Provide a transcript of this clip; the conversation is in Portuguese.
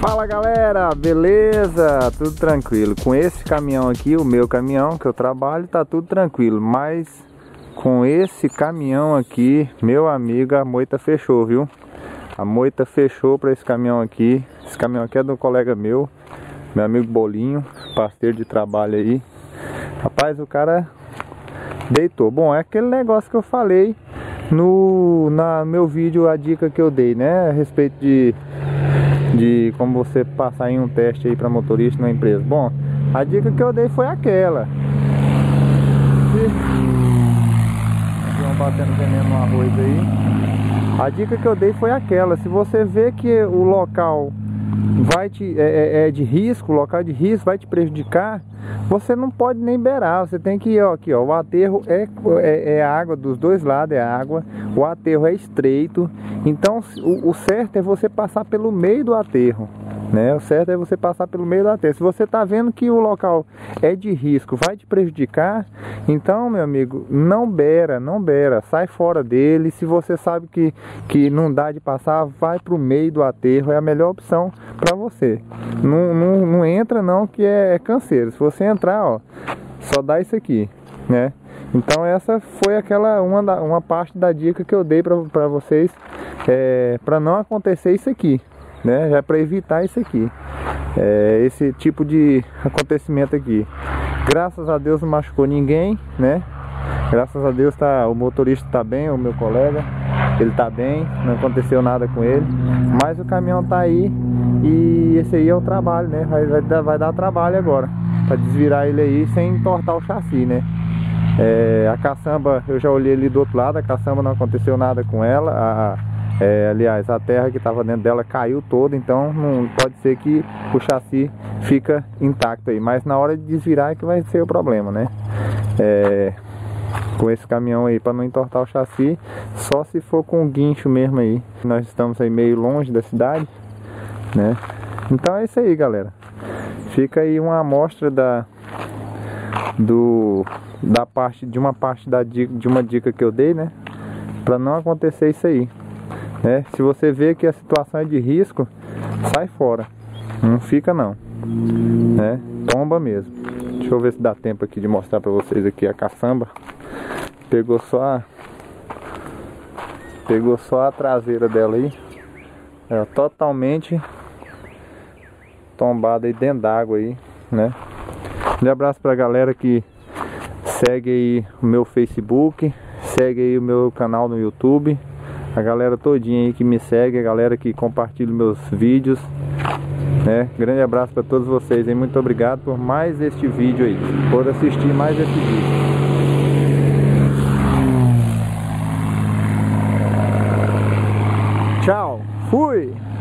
Fala galera, beleza? Tudo tranquilo. Com esse caminhão aqui, o meu caminhão que eu trabalho, tá tudo tranquilo. Mas com esse caminhão aqui, meu amigo, a moita fechou, viu? A moita fechou para esse caminhão aqui. Esse caminhão aqui é do colega meu amigo Bolinho, parceiro de trabalho aí. Rapaz, o cara deitou. Bom, é aquele negócio que eu falei no meu vídeo, a dica que eu dei, né? A respeito de como você passar em um teste aí para motorista na empresa. Bom, a dica que eu dei foi aquela. Estão batendo veneno no arroz aí. A dica que eu dei foi aquela. Se você vê que o local vai é de risco, o local de risco vai te prejudicar, você não pode nem beirar. Você tem que ir, ó, aqui, ó, o aterro é água dos dois lados, é água. O aterro é estreito, então o certo é você passar pelo meio do aterro, né? O certo é você passar pelo meio do aterro. Se você tá vendo que o local é de risco, vai te prejudicar, então, meu amigo, não beira, sai fora dele. Se você sabe que não dá de passar, vai pro meio do aterro, é a melhor opção para você. Não entra não, que é canseiro. Se você entrar, ó, só dá isso aqui, né? Então essa foi uma parte da dica que eu dei para vocês, para não acontecer isso aqui, né? Já para evitar isso aqui, esse tipo de acontecimento aqui. Graças a Deus não machucou ninguém, né? Graças a Deus o motorista tá bem, o meu colega, ele tá bem, não aconteceu nada com ele, mas o caminhão tá aí e esse aí é o trabalho, né? Vai dar trabalho agora para desvirar ele aí sem entortar o chassi, né? A caçamba, eu já olhei ali do outro lado, a caçamba não aconteceu nada com ela. Aliás, a terra que estava dentro dela caiu toda, então não pode ser que o chassi fica intacto aí, mas na hora de desvirar é que vai ser o problema, né? Com esse caminhão aí, para não entortar o chassi, só se for com o guincho mesmo aí. Nós estamos aí meio longe da cidade, né? Então é isso aí, galera. Fica aí uma amostra de uma parte de uma dica que eu dei, né? Para não acontecer isso aí, né? Se você vê que a situação é de risco, sai fora, não fica não, né? Tomba mesmo. Deixa eu ver se dá tempo aqui de mostrar para vocês aqui a caçamba. Pegou só a traseira dela aí, totalmente tombada aí dentro d'água aí, né? Um abraço pra galera que segue aí o meu Facebook, segue aí o meu canal no YouTube, a galera todinha aí que me segue, a galera que compartilha meus vídeos, né? Grande abraço para todos vocês aí, muito obrigado por mais este vídeo aí, por assistir mais esse vídeo. Tchau, fui!